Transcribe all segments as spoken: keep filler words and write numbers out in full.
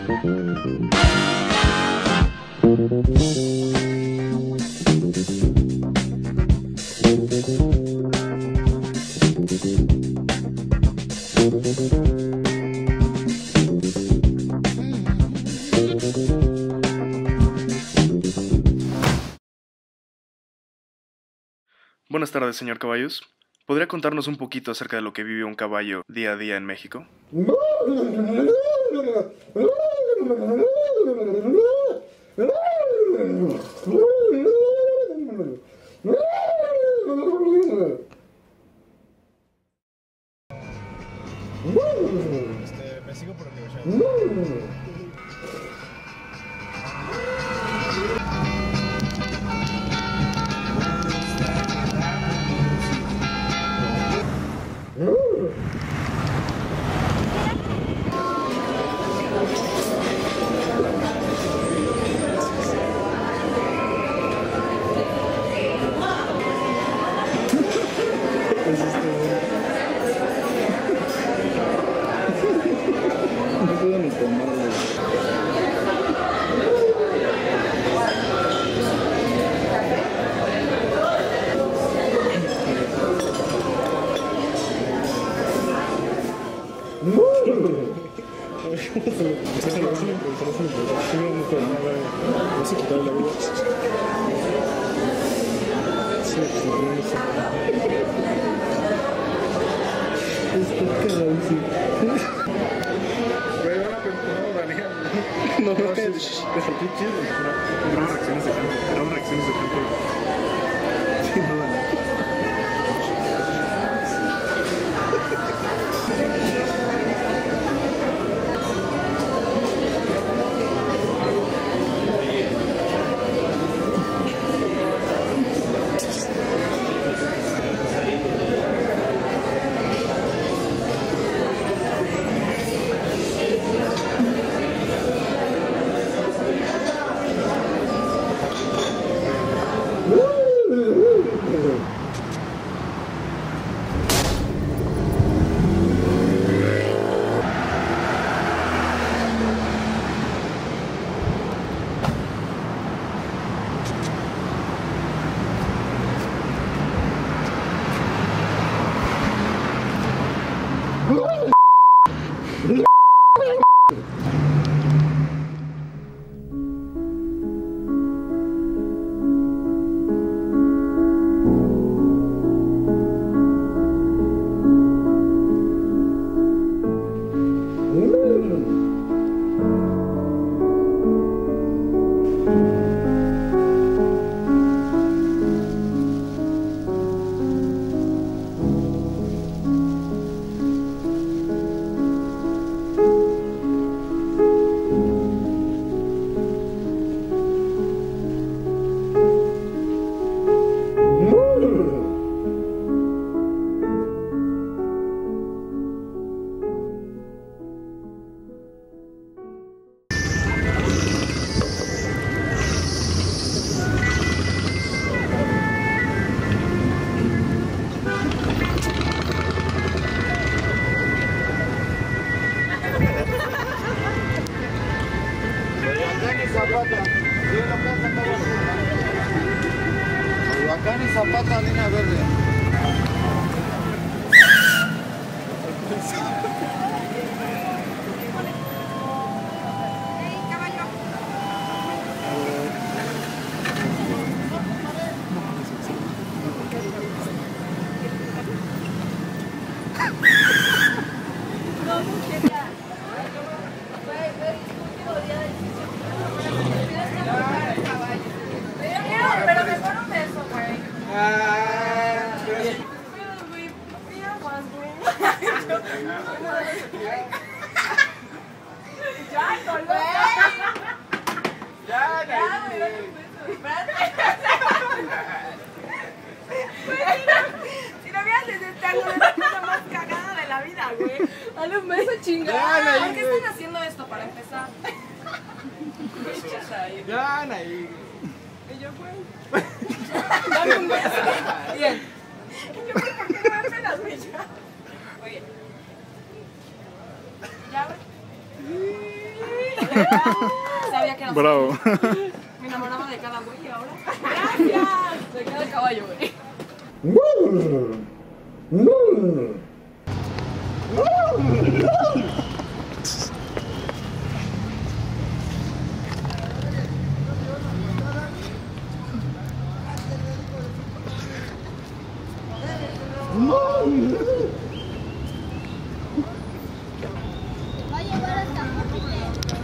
Buenas tardes, señor Caballos. ¿Podría contarnos un poquito acerca de lo que vive un caballo día a día en México? Este, me sigo por universidad. No, no, no, reacciones de campo, grabo reacciones de campo. Sí, no, no. Bacán y Zapata, línea verde. Pero mejor un beso, güey. Mira más, güey. Ya, color. Ya, ya, güey. Si lo vieras desde este ángulo, es la cosa más cagada de la vida, güey. Dale un beso, chingada. ¿Por qué están haciendo esto para empezar? Ya, ahí. Y yo, güey. Dame un beso. Bien. Y yo, güey, ¿por qué no me pelas, güey? Oye. Ya, güey. Sabía que era Bravo. Me enamoraba de cada güey y ahora. ¡Gracias! De cada caballo, güey. Va a llevar hasta Júpiter.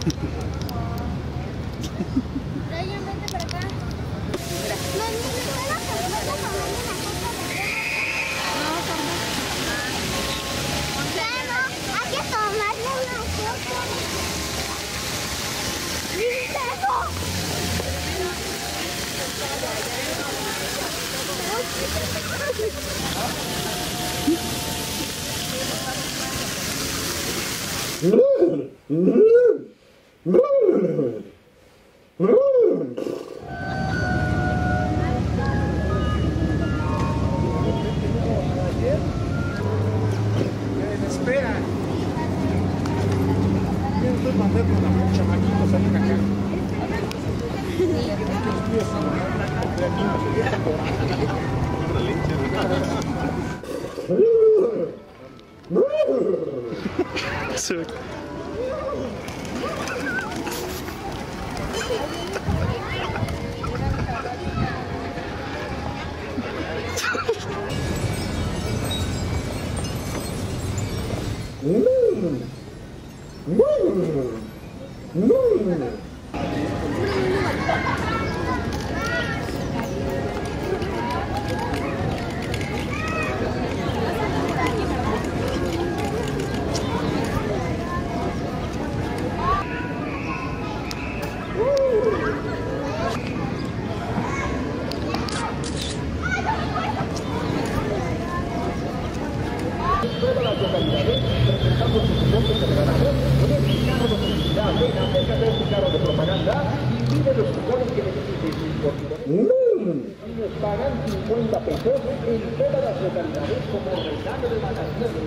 Brian, vente para acá. Mami, ¿me puedo tomar una foto de Claro, hay que tomarle una foto. ¡Eso! Espera. Yo estoy mandando a los chamaquitos ahí acá. Sí. Pagan cincuenta pesos en todas las localidades como regalo de vacaciones.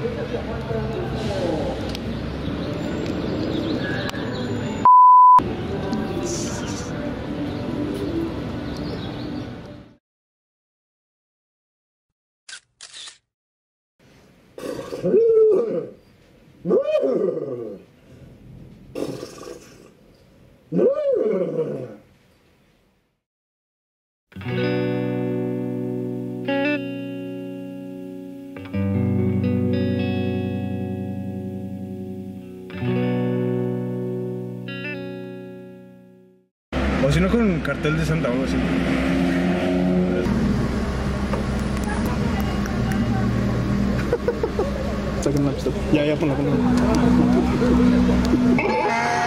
O si no, con un cartel de Santa o algo así. Saquen la pistola. Ya, ya, ponla, ponla.